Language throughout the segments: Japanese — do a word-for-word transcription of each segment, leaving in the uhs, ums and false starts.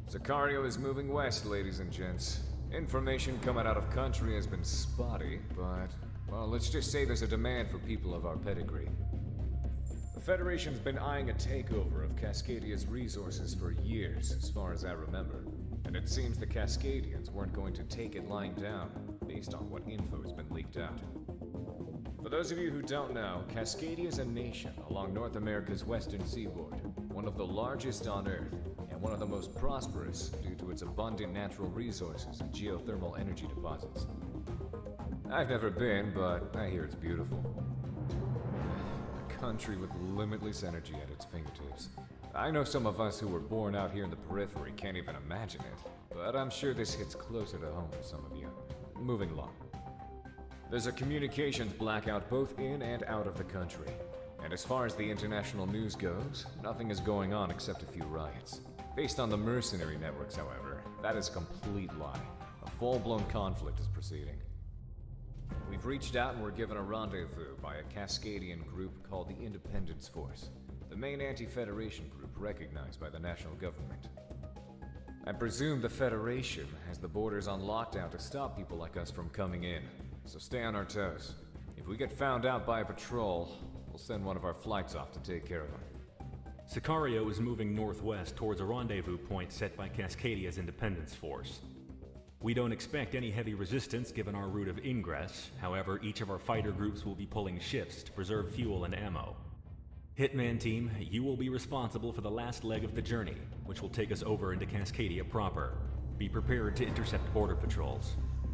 Sicario is moving west, ladies and gents. Information coming out of country has been spotty, but, well, let's just say there's a demand for people of our pedigree. The Federation's been eyeing a takeover of Cascadia's resources for years, as far as I remember. And it seems the Cascadians weren't going to take it lying down, based on what info has been leaked out. For those of you who don't know, Cascadia is a nation along North America's western seaboard, one of the largest on Earth, and one of the most prosperous due to its abundant natural resources and geothermal energy deposits. I've never been, but I hear it's beautiful. A country with limitless energy at its fingertips. I know some of us who were born out here in the periphery can't even imagine it, but I'm sure this hits closer to home for some of you. Moving along. There's a communications blackout both in and out of the country. And as far as the international news goes, nothing is going on except a few riots. Based on the mercenary networks, however, that is a complete lie. A full-blown conflict is proceeding. We've reached out and were given a rendezvous by a Cascadian group called the Independence Force, the main anti-Federation group recognized by the national government. I presume the Federation has the borders on lockdown to stop people like us from coming in, so stay on our toes. If we get found out by a patrol, we'll send one of our flights off to take care of them. Sicario is moving northwest towards a rendezvous point set by Cascadia's Independence Force. We don't expect any heavy resistance given our route of ingress, however, each of our fighter groups will be pulling shifts to preserve fuel and ammo. Hitman Team, you will be responsible for the last leg of the journey, which will take us over into Cascadia proper. Be prepared to intercept border patrols.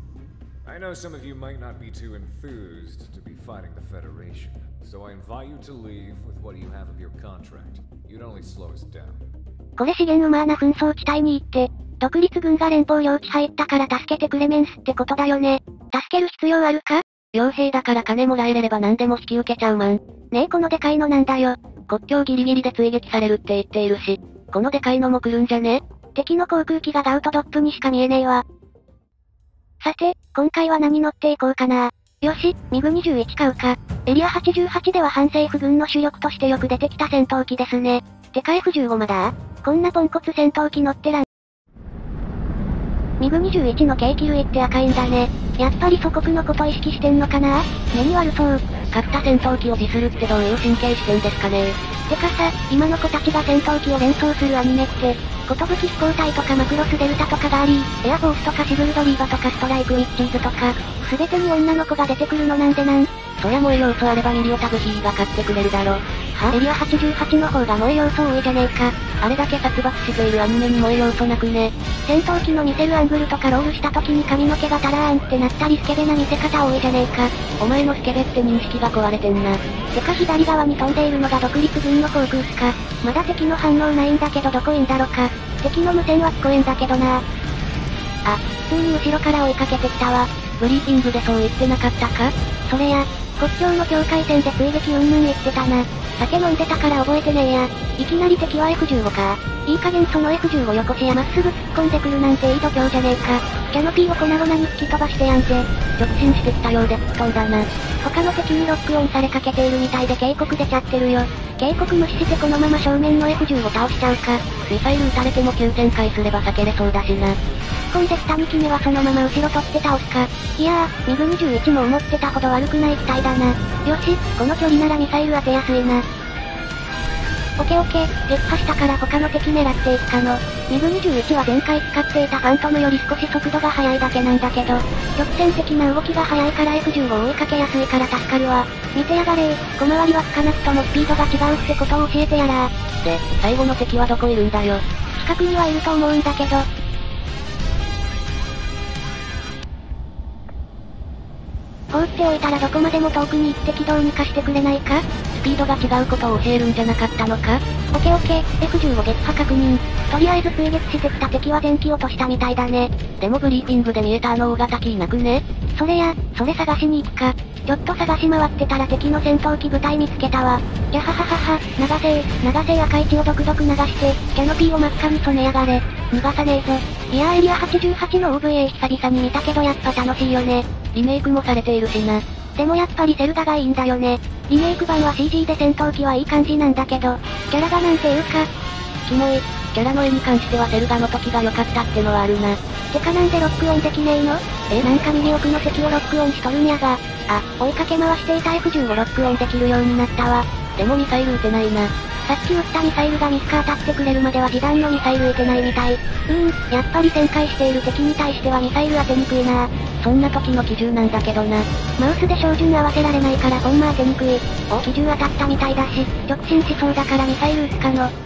I know some of you might not be too enthused to be fighting the Federation, so I invite you to leave with what you have of your contract. You'd only slow us down. これ資源うまーな紛争地帯に行って、独立軍が連邦領地入ったから助けてくれメンスってことだよね。助ける必要あるか？ 傭兵だから金もらえれれば何でも引き受けちゃうマン。 ねえこのでかいのなんだよ。 国境ギリギリで追撃されるって言っているし、このでかいのも来るんじゃね？ 敵の航空機がガウトドップにしか見えねえわ。さて、今回は何乗っていこうかな。よし、ミグにじゅういち買うか。エリアはちじゅうはちでは反政府軍の主力としてよく出てきた戦闘機ですね。てか エフじゅうご まだ？こんなポンコツ戦闘機乗ってらん。ミグにじゅういちの軽機類って赤いんだね。やっぱり祖国のこと意識してんのかな？目に悪そう。 勝った戦闘機を自するってどういう神経してんですかね。 てかさ、今の子たちが戦闘機を連想するアニメって、ことぶき飛行隊とかマクロスデルタとかがあり、エアフォースとかシグルドリーバとかストライクウィッチーズとか、すべてに女の子が出てくるのなんでなん？ そりゃ萌え要素あればミリオタブヒーが買ってくれるだろ。 は？エリアはちじゅうはちの方が萌え要素多いじゃねえか。 あれだけ殺伐しているアニメに萌え要素なくね。 戦闘機の見せるアングルとかロールした時に髪の毛がタラーンってなったりスケベな見せ方多いじゃねえか。 お前のスケベって認識が壊れてんな。 てか左側に飛んでいるのが独立軍の航空機か。まだ敵の反応ないんだけどどこいんだろか。敵の無線は聞こえんだけどな。あ、普通に後ろから追いかけてきたわ。 ブリーフィングでそう言ってなかったか？ それや、国境の境界線で追撃うんぬん言ってたな。酒飲んでたから覚えてねえや。いきなり敵は エフじゅうご か。いい加減その エフじゅうご よこしやまっすぐ突っ込んでくるなんていい度胸じゃねえか。キャノピーを粉々に突き飛ばしてやんぜ。 直進してきたようで吹っ飛んだな。 他の敵にロックオンされかけているみたいで警告出ちゃってるよ。警告無視してこのまま正面の エフじゅうご 倒しちゃうか。 ミサイル撃たれても急旋回すれば避けれそうだしな。 突っ込んできたにきめはそのまま後ろ取って倒すか。いやー、ミグにじゅういちも思ってたほど悪くない機体だな。よし、この距離ならミサイル当てやすいな。オケオケ、撃破したから他の敵狙っていくかの。ミグにじゅういちは前回使っていたファントムより少し速度が速いだけなんだけど、直線的な動きが速いから エフじゅうご を追いかけやすいから助かるわ。見てやがれー、小回りはつかなくともスピードが違うってことを教えてやらー。 で、最後の敵はどこいるんだよ。 近くにはいると思うんだけど。放っておいたらどこまでも遠くに行って軌道に貸してくれないか？ スピードが違うことを教えるんじゃなかったのか？ オケオケ、エフじゅうご 撃破確認。とりあえず追撃してきた敵は電気落としたみたいだね。 でもブリーフィングで見えたあの大型機いなくね？ それや、それ探しに行くか。ちょっと探し回ってたら敵の戦闘機部隊見つけたわ。ギャハハハハ、流せー、流せー赤い血をドクドク流して、キャノピーを真っ赤に染めやがれ。逃がさねえぞ。いやーエリアはちじゅうはちの オーブイエー 久々に見たけどやっぱ楽しいよね。 リメイクもされているしな。 でもやっぱりゼルダがいいんだよね。リメイク版は シージー で戦闘機はいい感じなんだけど、キャラがなんていうか、 キモい、 キャラの絵に関してはセルガの時が良かったってのはあるな。 てかなんでロックオンできねえの？ えなんか右奥の敵をロックオンしとるんやが。あ、追いかけ回していた エフじゅうご ロックオンできるようになったわ。 でもミサイル撃てないな。 さっき撃ったミサイルがミスか当たってくれるまでは示談のミサイル撃てないみたい。うーん、やっぱり旋回している敵に対してはミサイル当てにくいな。 そんな時の機銃なんだけどな。 マウスで照準合わせられないからほんま当てにくい。お、機銃当たったみたいだし、直進しそうだからミサイル撃つかの。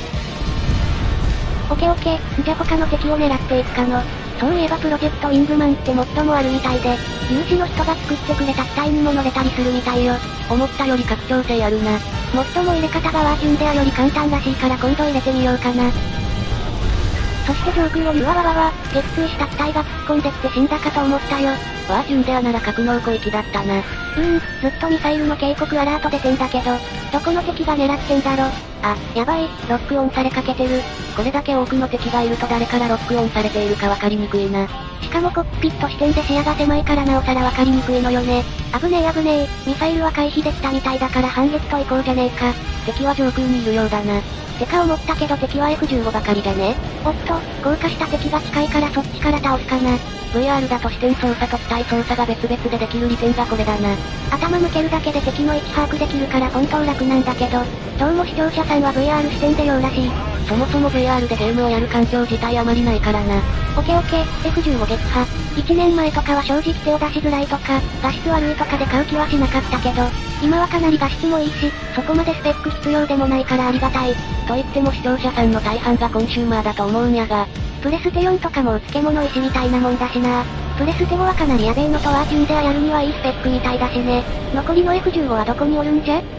オケオケ、じゃ他の敵を狙っていくかの。そういえばプロジェクトウィングマンってモッドもあるみたいで、有志の人が作ってくれた機体にも乗れたりするみたいよ。 思ったより拡張性あるな。 モッドも入れ方がワーチュンデアより簡単らしいから今度入れてみようかな。そして上空をうわわわわ、撃墜した機体が突っ込んできて死んだかと思ったよ。 ワーチュンデアなら格納区域だったな。 うーん、ずっとミサイルの警告アラート出てんだけど、どこの敵が狙ってんだろ。あ、やばい、ロックオンされかけてる。 これだけ多くの敵がいると誰からロックオンされているかわかりにくいな。 しかもコックピット視点で視野が狭いからなおさらわかりにくいのよね。危ねえ危ねえ、ミサイルは回避できたみたいだから反撃と行こうじゃねえか。 敵は上空にいるようだな。 てか思ったけど敵は エフじゅうご ばかりじゃね？おっと、降下した敵が近いからそっちから倒すかな。 ブイアール だと視点操作と機体操作が別々でできる利点がこれだな。 頭向けるだけで敵の位置把握できるから本当楽なんだけど、どうも視聴者さんは ブイアール 視点でようらしい。 そもそも ブイアール でゲームをやる環境自体あまりないからな。 オケオケ、エフじゅうご 撃破。いちねんまえとかは正直手を出しづらいとか、画質悪いとかで買う気はしなかったけど、今はかなり画質もいいし、そこまでスペック必要でもないからありがたい。 と言っても視聴者さんの大半がコンシューマーだと思うんやが。 プレステよんとかもう漬物石みたいなもんだしな。プレステごはかなりやべえのとワーチュンデアやるにはいいスペックみたいだしね。残りの エフじゅうご はどこにおるんじゃ？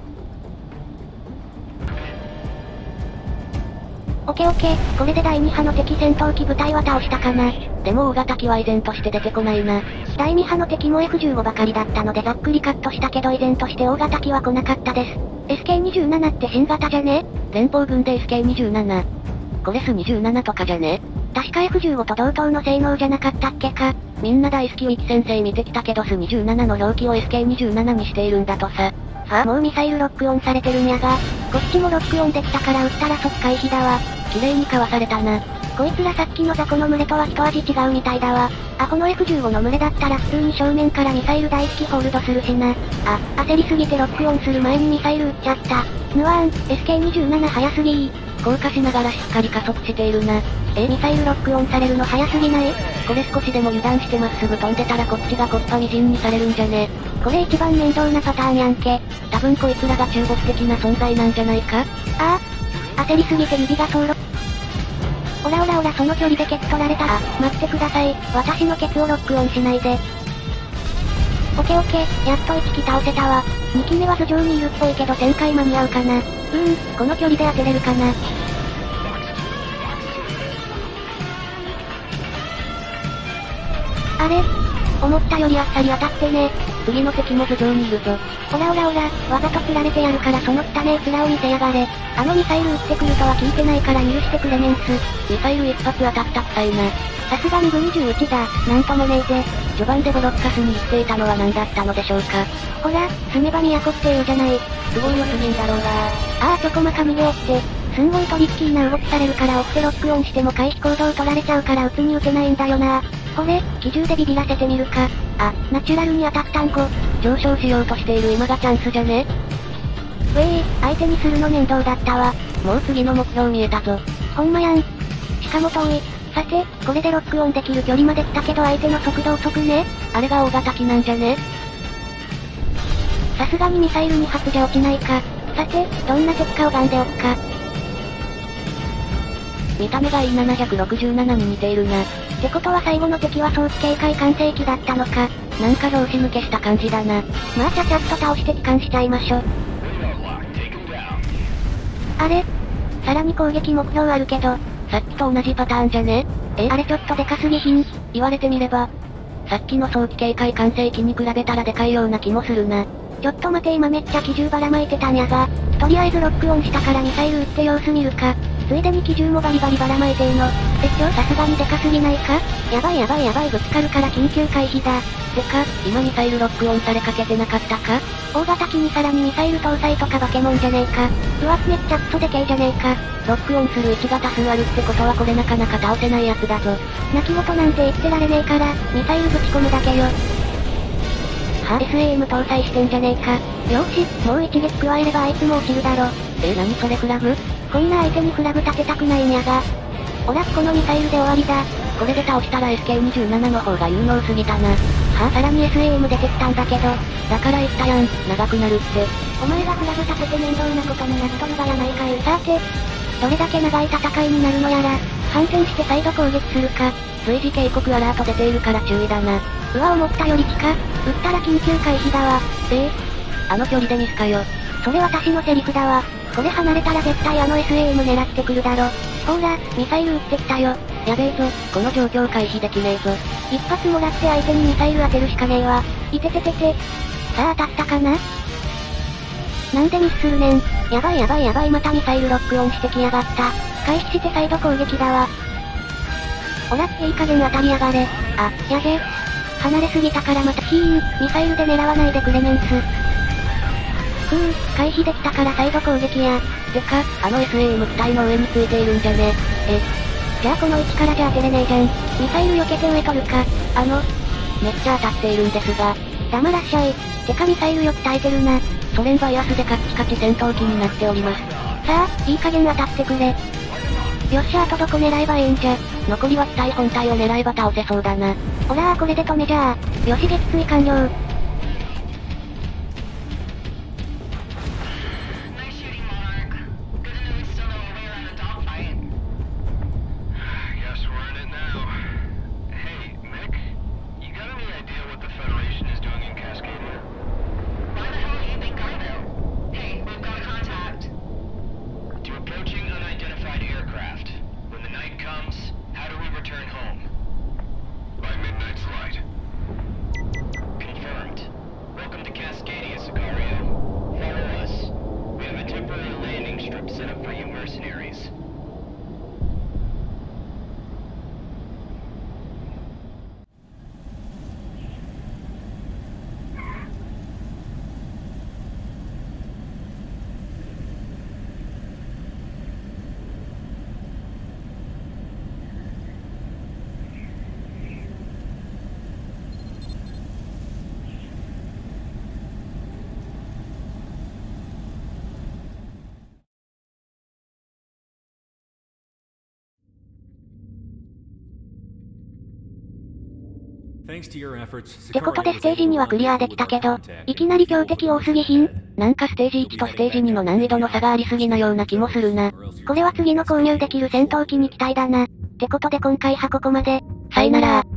オケオケ、これでだいに波の敵戦闘機部隊は倒したかな。 でも大型機は依然として出てこないな。 だいに波の敵も エフじゅうご ばかりだったのでざっくりカットしたけど依然として大型機は来なかったです。エスケーにじゅうなな って新型じゃね？ 連邦軍で エスケーにじゅうなな。これスにじゅうななとかじゃね？ 確か エフじゅうご と同等の性能じゃなかったっけか。 みんな大好きウィキ先生見てきたけどスにじゅうななの表記を エスケーにじゅうなな にしているんだとさ。 はあ、もうミサイルロックオンされてるんやが、こっちもロックオンできたから撃ったら即回避だわ。 綺麗にかわされたな。 こいつらさっきの雑魚の群れとは一味違うみたいだわ。アホの エフじゅうご の群れだったら普通に正面からミサイル大好きホールドするしな。あ、焦りすぎてロックオンする前にミサイル撃っちゃった。ヌワーン、エスケーにじゅうなな 早すぎー。 降下しながらしっかり加速しているな。 え、ミサイルロックオンされるの早すぎない？ これ少しでも油断してまっすぐ飛んでたらこっちがコッパみじんにされるんじゃね？ これ一番面倒なパターンやんけ。 多分こいつらが中国的な存在なんじゃないか？ ああ、焦りすぎて指が走路。オラオラオラその距離でケツ取られた。あ、待ってください。私のケツをロックオンしないで。オケオケ、やっといち機倒せたわ。に機目は頭上にいるっぽいけど旋回間に合うかな。うーん、この距離で当てれるかな。あれ？思ったよりあっさり当たってね。 次の敵も頭上にいるぞ。 オラオラオラ、わざと釣られてやるからその汚ねえ面を見せやがれ。あのミサイル撃ってくるとは聞いてないから許してくれメンス。 ミサイル一発当たったくさいな。 さすがミグにじゅういちだ、なんともねえぜ。 序盤でボロッカスに言っていたのは何だったのでしょうか。 ほら、住めば都っていうじゃない。 すごいよすぎんだろうな。 ああちょこまか逃げおって。すんごいトリッキーな動きされるからオフでロックオンしても回避行動取られちゃうから撃つに撃てないんだよな。これ、機銃でビビらせてみるか。あ、ナチュラルに当たったんこ。 上昇しようとしている今がチャンスじゃね？ ウェイ、相手にするの面倒だったわ。 もう次の目標見えたぞ。 ほんまやん。しかも遠い。さて、これでロックオンできる距離まで来たけど相手の速度遅くね？ あれが大型機なんじゃね？ さすがにミサイルに発じゃ落ちないか。さて、どんな敵か拝んでおくか。 見た目が イーななろくなな に似ているな。 ってことは最後の敵は早期警戒管制機だったのか。 なんか拍子抜けした感じだな。 まあちゃちゃっと倒して帰還しちゃいましょ。あれ？さらに攻撃目標あるけど、 さっきと同じパターンじゃね？ え、あれちょっとでかすぎひん？ 言われてみれば、さっきの早期警戒管制機に比べたらでかいような気もするな。 ちょっと待て今めっちゃ機銃ばらまいてたんやが、とりあえずロックオンしたからミサイル撃って様子見るか。ついでに機銃もバリバリばらまいてーの。え、ちょ、さすがにでかすぎないか？やばいやばいやばいぶつかるから緊急回避だ。 てか、今ミサイルロックオンされかけてなかったか？ 大型機にさらにミサイル搭載とかバケモンじゃねえか。うわ、めっちゃクソでけえじゃねえか。 ロックオンする位置が多数あるってことはこれなかなか倒せないやつだぞ。 泣き言なんて言ってられねえから、ミサイルぶち込むだけよ。はぁ、エスエーエム 搭載してんじゃねえか。よーし、もう一撃加えればあいつも落ちるだろ。 えー、何それフラグ？ こんな相手にフラグ立てたくないんやが。おら、このミサイルで終わりだ。 これで倒したら エスケーにじゅうなな の方が有能すぎたな。 はぁ、さらに エスエーエム 出てきたんだけど。 だから言ったやん、長くなるって。 お前がフラグ立てて面倒なことになっとるがやないかい。さて、どれだけ長い戦いになるのやら、反転して再度攻撃するか。 随時警告アラート出ているから注意だな。 うわ、思ったより近。撃ったら緊急回避だわ。 ええあの距離でミスかよ。 それ私のセリフだわ。これ離れたら絶対あの エスエーエム 狙ってくるだろ。ほーら、ミサイル撃ってきたよ。 やべえぞ、この状況回避できねえぞ。 一発もらって相手にミサイル当てるしかねえわ。いてててて。さあ当たったかな？なんでミスするねん。やばいやばいやばい、またミサイルロックオンしてきやがった。回避して再度攻撃だわ。おら、いい加減当たりやがれ。あ、やべ。離れすぎたからまたヒーン、ミサイルで狙わないでクレメンス。ふぅ、回避できたから再度攻撃や。 てか、あの エスエーエム 機体の上についているんじゃね？え。 じゃあこの位置からじゃ当てれねえじゃん。ミサイル避けて上取るか。あの、 めっちゃ当たっているんですが。 黙らっしゃい。てかミサイルよく耐えてるな。 ソ連バイアスでカッチカチ戦闘機になっております。 さあ、いい加減当たってくれ。よっしゃ、あとどこ狙えばええんじゃ。 残りは機体本体を狙えば倒せそうだな。 ほらー、これで止めじゃあ。よし、撃墜完了。ってことでステージにはクリアできたけど、いきなり強敵多すぎひん？ なんかステージいちとステージにの難易度の差がありすぎなような気もするな。 これは次の購入できる戦闘機に期待だな。ってことで今回はここまで。 さよなら。